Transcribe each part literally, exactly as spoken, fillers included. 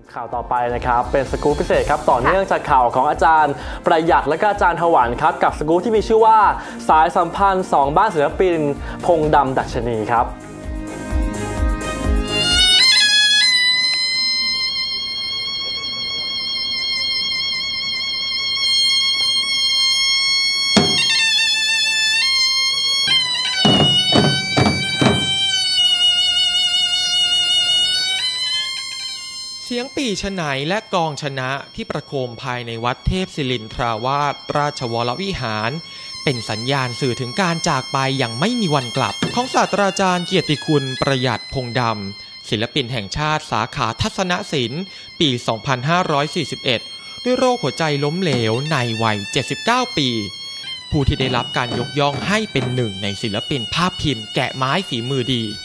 ข่าวต่อไปนะครับเป็นสกู๊ปพิเศษครับต่อเนื่องจากข่าวของอาจารย์ประหยัดและก็อาจารย์ถวันครับกับสกู๊ปที่มีชื่อว่าสายสัมพันธ์สองบ้านศิลปินพงษ์ดำดัชนีครับเสียงปี่ฉไนและกองชนะที่ประโคมภายในวัดเทพศิรินทราวาสราชวรวิหารเป็นสัญญาณสื่อถึงการจากไปอย่างไม่มีวันกลับของศาสตราจารย์เกียรติคุณประหยัดพงษ์ดำศิลปินแห่งชาติสาขาทัศนศิลป์ปี สองพันห้าร้อยสี่สิบเอ็ด ด้วยโรคหัวใจล้มเหลวในวัย เจ็ดสิบเก้า ปีผู้ที่ได้รับการยกย่องให้เป็นหนึ่งในศิลปินภาพพิมพ์แกะไม้ฝีมือดี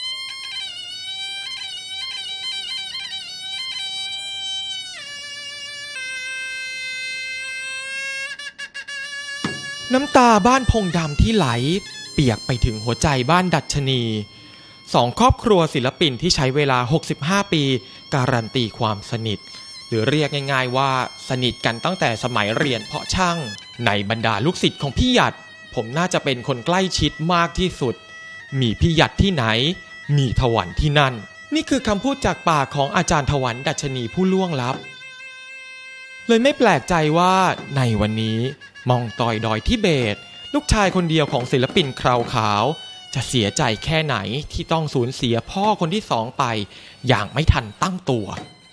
น้ำตาบ้านพงษ์ดำที่ไหลเปียกไปถึงหัวใจบ้านดัชนีสองครอบครัวศิลปินที่ใช้เวลาหกสิบห้าปีการันตีความสนิทหรือเรียกง่ายๆว่าสนิทกันตั้งแต่สมัยเรียนเพาะช่างในบรรดาลูกศิษย์ของพี่หยัดผมน่าจะเป็นคนใกล้ชิดมากที่สุดมีพี่หยัดที่ไหนมีถวันที่นั่นนี่คือคำพูดจากปากของอาจารย์ถวันดัชนีผู้ล่วงลับเลยไม่แปลกใจว่าในวันนี้มองตอยดอยทิเบตลูกชายคนเดียวของศิลปินคราวขาวจะเสียใจแค่ไหนที่ต้องสูญเสียพ่อคนที่สองไปอย่างไม่ทันตั้งตัว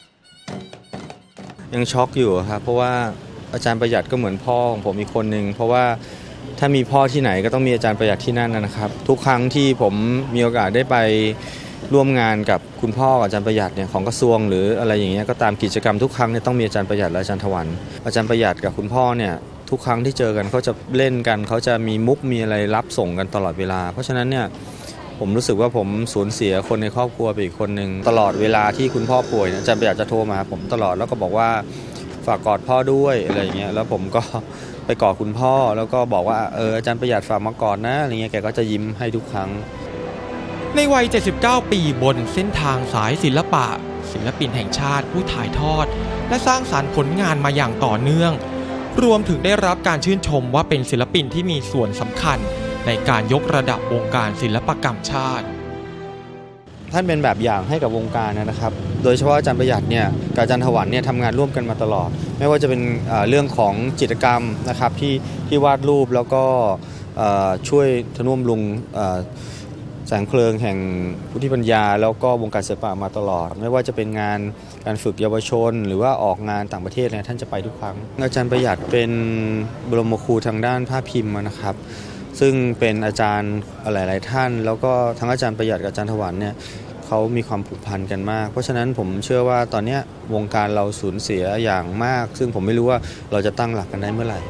ยังช็อกอยู่ครับเพราะว่าอาจารย์ประหยัดก็เหมือนพ่อของผมอีกคนนึงเพราะว่าถ้ามีพ่อที่ไหนก็ต้องมีอาจารย์ประหยัดที่นั่นนะครับทุกครั้งที่ผมมีโอกาสได้ไปร่วมงานกับคุณพ่ออาจารย์ประหยัดเนี่ยของกระทรวงหรืออะไรอย่างเงี้ยก็ตามกิจกรรมทุกครั้งเนี่ยต้องมีอาจารย์ประหยัดและอาจารย์ถวันอาจารย์ประหยัดกับคุณพ่อเนี่ยทุกครั้งที่เจอกันเขาจะเล่นกันเขาจะมีมุกมีอะไรรับส่งกันตลอดเวลาเพราะฉะนั้นเนี่ยผมรู้สึกว่าผมสูญเสียคนในครอบครัวไปอีกคนนึงตลอดเวลาที่คุณพ่อป่วยอาจารย์ประหยัดจะโทรมาผมตลอดแล้วก็บอกว่าฝากกอดพ่อด้วยอะไรอย่างเงี้ยแล้วผมก็ไปกอดคุณพ่อแล้วก็บอกว่าเอออาจารย์ประหยัดฝากมากอดนะอะไรเงี้ยแกก็จะยิ้มให้ทุกครั้งในวัยเจ็ดสิบเก้าปีบนเส้นทางสายศิลปะศิลปินแห่งชาติผู้ถ่ายทอดและสร้างสรรค์ผลงานมาอย่างต่อเนื่องรวมถึงได้รับการชื่นชมว่าเป็นศิลปินที่มีส่วนสำคัญในการยกระดับวงการศิลปกรรมชาติท่านเป็นแบบอย่างให้กับวงการนะครับโดยเฉพาะอาจารย์ประหยัดเนี่ยกับอาจารย์ถวันเนี่ยทำงานร่วมกันมาตลอดไม่ว่าจะเป็นเรื่องของจิตรกรรมนะครับที่ที่วาดรูปแล้วก็ช่วยทนุบำรุงแสงเพลิงแห่งพุทธิปัญญาแล้วก็วงการศิลปะมาตลอดไม่ว่าจะเป็นงานการฝึกเยาวชนหรือว่าออกงานต่างประเทศเนี่ยท่านจะไปทุกครั้งอาจารย์ประหยัดเป็นบรมครูทางด้านภาพพิมพ์นะครับซึ่งเป็นอาจารย์หลายๆท่านแล้วก็ทั้งอาจารย์ประหยัดกับอาจารย์ถวันเนี่ยเขามีความผูกพันกันมากเพราะฉะนั้นผมเชื่อว่าตอนนี้วงการเราสูญเสียอย่างมากซึ่งผมไม่รู้ว่าเราจะตั้งหลักกันได้เมื่อไหร่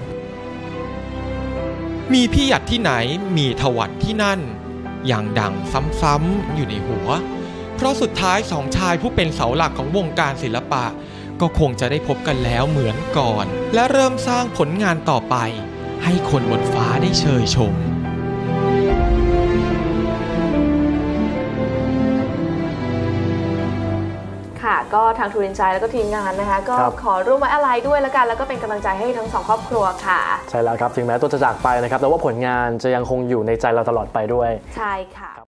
มีพี่หยัดที่ไหนมีถวันที่นั่นอย่างดังซ้ำๆอยู่ในหัวเพราะสุดท้ายสองชายผู้เป็นเสาหลักของวงการศิลปะก็คงจะได้พบกันแล้วเหมือนก่อนและเริ่มสร้างผลงานต่อไปให้คนบนฟ้าได้เชยชมค่ะก็ทางทูรินใจแล้วก็ทีมงานนะคะก็ขอร่วมไว้อะไรด้วยแล้วกันแล้วก็เป็นกำลังใจให้ทั้งสองครอบครัวค่ะใช่แล้วครับถึงแม้ตัวจะจากไปนะครับแต่ว่าผลงานจะยังคงอยู่ในใจเราตลอดไปด้วยใช่ค่ะ